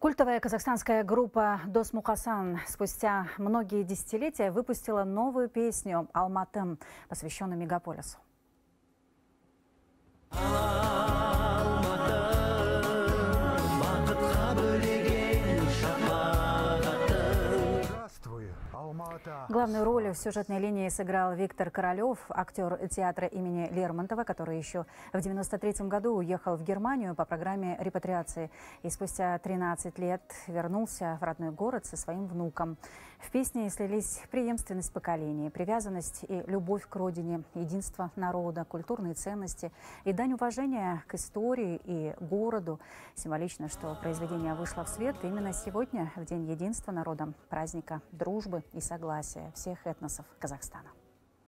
Культовая казахстанская группа Дос-Мухасан спустя многие десятилетия выпустила новую песню «Алматым», посвященную мегаполису. Главную роль в сюжетной линии сыграл Виктор Королев, актер театра имени Лермонтова, который еще в 1993 году уехал в Германию по программе репатриации и спустя 13 лет вернулся в родной город со своим внуком. В песне слились преемственность поколений, привязанность и любовь к родине, единство народа, культурные ценности и дань уважения к истории и городу. Символично, что произведение вышло в свет именно сегодня, в День единства народа, праздника дружбы и согласия всех этносов Казахстана.